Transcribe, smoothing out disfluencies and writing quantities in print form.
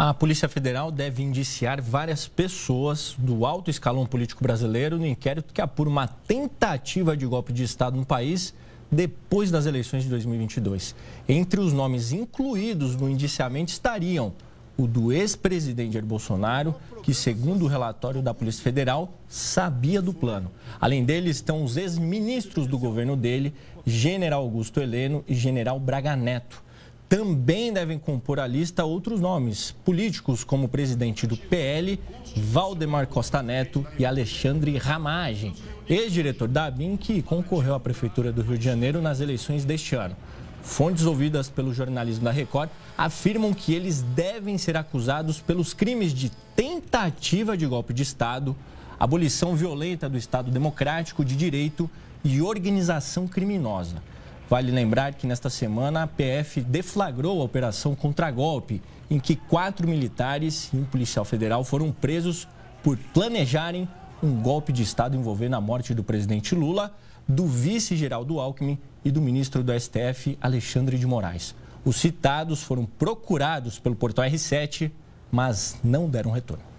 A Polícia Federal deve indiciar várias pessoas do alto escalão político brasileiro no inquérito que apura uma tentativa de golpe de Estado no país depois das eleições de 2022. Entre os nomes incluídos no indiciamento estariam o do ex-presidente Jair Bolsonaro, que, segundo o relatório da Polícia Federal, sabia do plano. Além dele, estão os ex-ministros do governo dele, General Augusto Heleno e General Braga Neto. Também devem compor a lista outros nomes políticos, como o presidente do PL, Valdemar Costa Neto, e Alexandre Ramagem, ex-diretor da ABIN, que concorreu à Prefeitura do Rio de Janeiro nas eleições deste ano. Fontes ouvidas pelo jornalismo da Record afirmam que eles devem ser acusados pelos crimes de tentativa de golpe de Estado, abolição violenta do Estado Democrático de Direito e organização criminosa. Vale lembrar que nesta semana a PF deflagrou a operação contragolpe, em que 4 militares e um policial federal foram presos por planejarem um golpe de Estado envolvendo a morte do presidente Lula, do vice-Geraldo Alckmin e do ministro do STF, Alexandre de Moraes. Os citados foram procurados pelo portal R7, mas não deram retorno.